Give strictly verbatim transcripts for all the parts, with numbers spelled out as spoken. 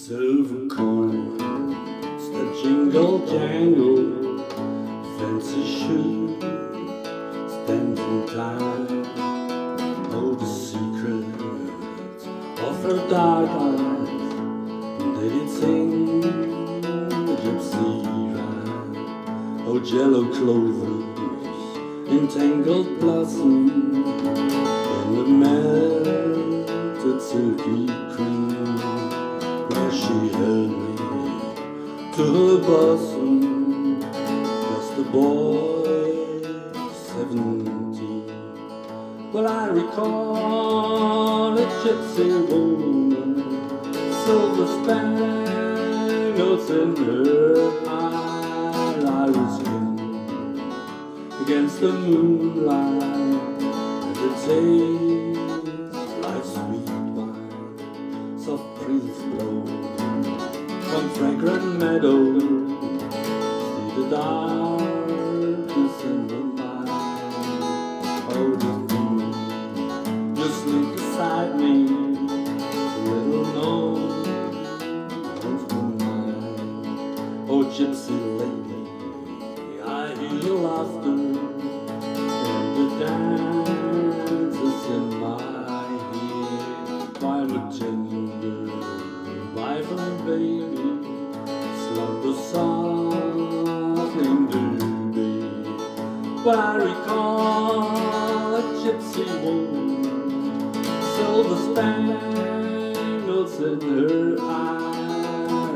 Silver coins that jingle jangle, fancy shoe stands in time. Oh, the secrets of her dark eyes, they did sing a gypsy rhyme. Oh, yellow clovers in tangled blossom, in the melted silky cream, where she held me to her bosom, just a boy seventeen. Well, I recall a gypsy woman, silver spangles in her eyes, skin against the moonlight, and it tastes like sweet wine. Soft breezes blow from fragrant meadows, see the darkness in the night. Oh, the moon, you sleep beside me, little knows tonight. Oh, gypsy lady, I hear your laughter and the dances in my head. My tender, vibrant baby, slumber softly in the bed. But I recall a gypsy woman, silver spangles in her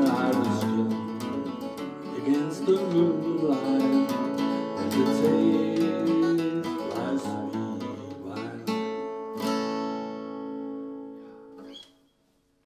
iris skin against the moonlight, and the tail